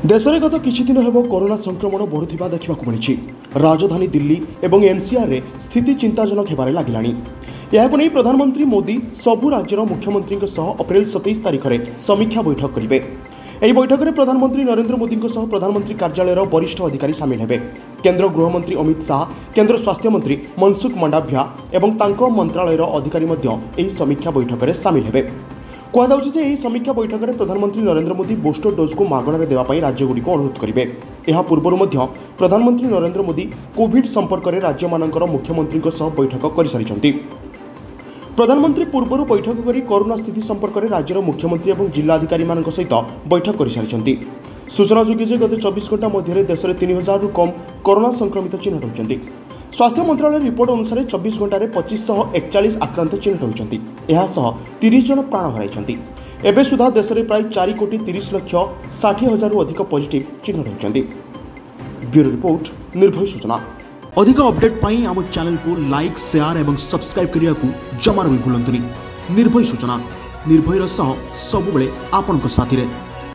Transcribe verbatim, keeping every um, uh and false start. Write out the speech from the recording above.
देश में गत किछि दिन हेब कोरोना संक्रमण बढ़ुवा देखा मिली। राजधानी दिल्ली और एनसीआर रे स्थिति चिंताजनक होबार लगिलानी। यहाको नहीं प्रधानमंत्री मोदी सबु राज्यर मुख्यमंत्री अप्रैल सतैश तारिख में समीक्षा बैठक करेंगे। यह बैठक में प्रधानमंत्री नरेंद्र मोदी प्रधानमंत्री कार्यालय वरिष्ठ अधिकारी सामिल हेबे। केंद्र गृहमंत्री अमित शाह, केंद्र स्वास्थ्य मंत्री मनसुख मंडाभिया एवं तांको मंत्रालयर अधिकारी यह समीक्षा बैठक में सामिल हेबे। कहुच्छे जे यह समीक्षा बैठक में प्रधानमंत्री नरेंद्र मोदी बूस्टर डोज को मागणार देवाई राज्यगुड़िक अनुरोध करेंगे। यह पूर्व प्रधानमंत्री नरेंद्र मोदी कोविड संपर्क में राज्य मानकर मुख्यमंत्री बैठक कर सारी। प्रधानमंत्री पूर्व बैठक कर कोरोना स्थिति संपर्क में राज्यर मुख्यमंत्री और जिलाधिकारी सहित बैठक कर सारी। सूचनायोग्य जे गत चौबीस घंटा मध्य देश में तीन हजार रु कम कोरोना संक्रमित चिन्हट होती। स्वास्थ्य मंत्रालय रिपोर्ट अनुसार चौबीस घंटे पच्चीस एकचाश आक्रांत चिन्हट होती। तीस जन प्राण हराई। एवं सुधा देश में प्राय चार कोटी तीस लक्ष षाठी हजार अधिक पॉजिटिव चिन्हट होती। ब्यूरो रिपोर्ट, निर्भय सूचना। अधिक अपडेट पाई आम चैनल को लाइक, शेयर और सब्सक्राइब करने को जमार भी भूलुनी। निर्भय सूचना, निर्भयर सह सबुबले आपनक साथी रे।